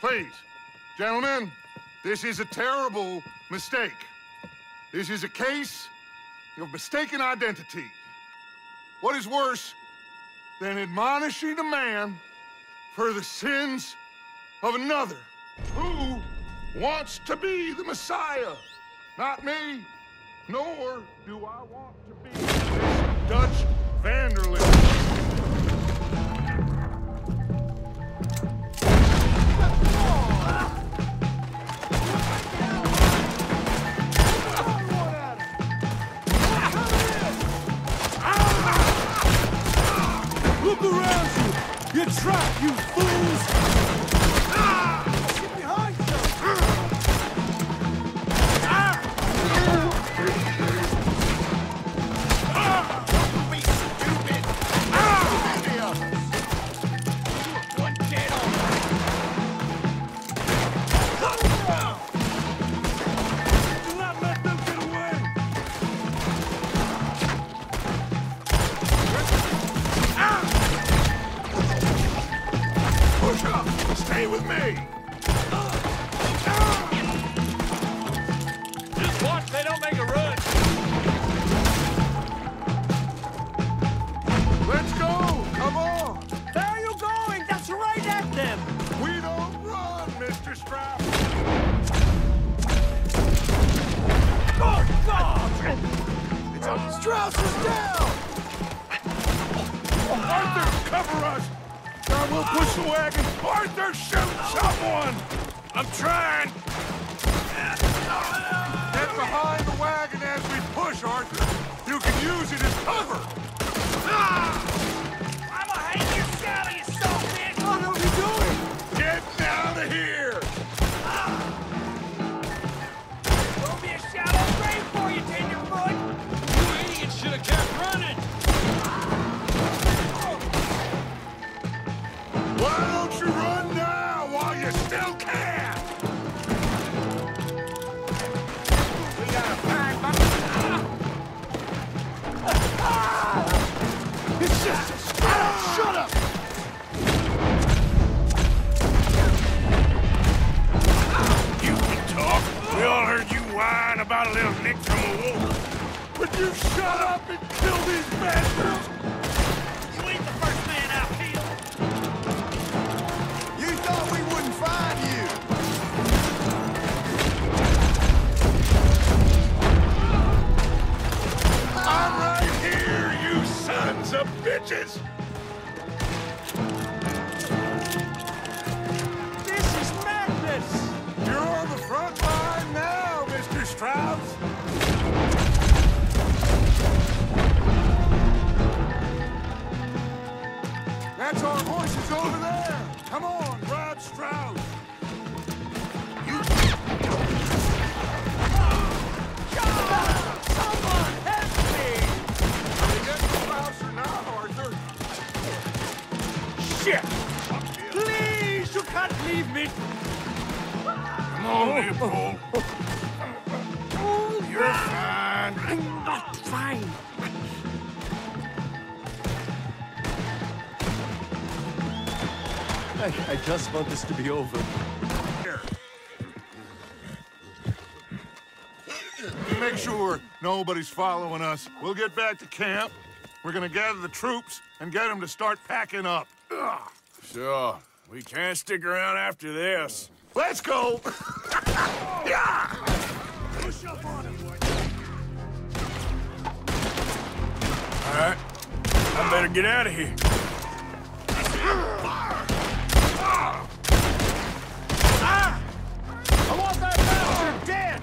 Please, gentlemen, this is a terrible mistake. This is a case of mistaken identity. What is worse than admonishing a man for the sins of another who wants to be the Messiah? Not me, nor do I want to be this Dutch vandalism. Look around you! You're trapped, you fools! Get behind them! Don't be stupid! One dead on! Do not let them get away! Push up! Stay with me! Just watch they don't make a run! Let's go! Come on! Where are you going? That's right at them! We don't run, Mr. Strap! Oh, God! It's up! Strauss is down! Arthur, cover us! Now we'll push the wagon! Arthur, shoot someone! I'm trying! Get behind the wagon as we push, Arthur! You can use it as cover! I'ma hang your saddle, you son of a bitch! What are you doing? Get out of here! There'll be a shallow grave for you, tenderfoot! You idiots should have kept running! Why don't you run now while you still can? We gotta find my... It's just a scratch! Shut up! You can talk! We all heard you whine about a little nick from a wolf! Would you shut up and kill these bastards? You ain't the first man out here! You thought we wouldn't find you! I'm right here, you sons of bitches! This is madness! You're on the front line now, Mr. Strauss! That's our horses over there! Come on, grab Strauss! Someone help me! Are we getting Strauss or not, Arthur? Shit! Please, you can't leave me! Come on, Leopold. You're fine. I'm not fine! I just want this to be over. Here. Make sure nobody's following us. We'll get back to camp. We're gonna gather the troops and get them to start packing up. Ugh. Sure. We can't stick around after this. Let's go! Yeah! Push up on him! All right. I better get out of here. I want that bastard dead!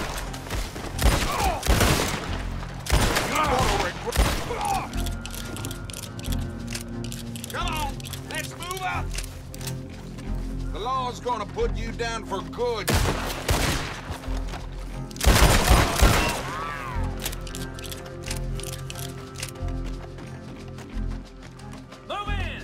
Come on, let's move up. The law's gonna put you down for good. Move in!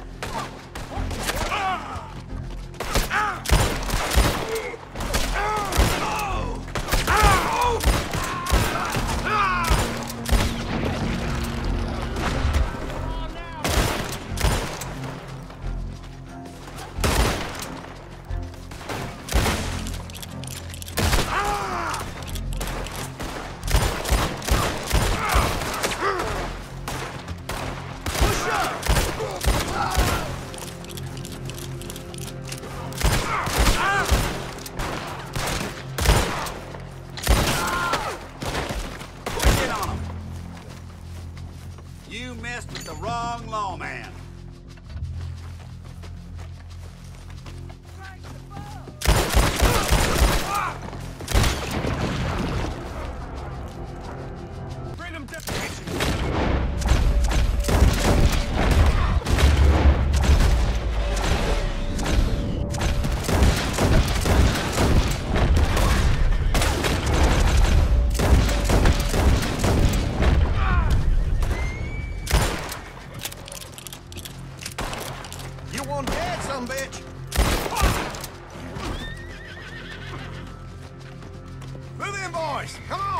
boys, come on!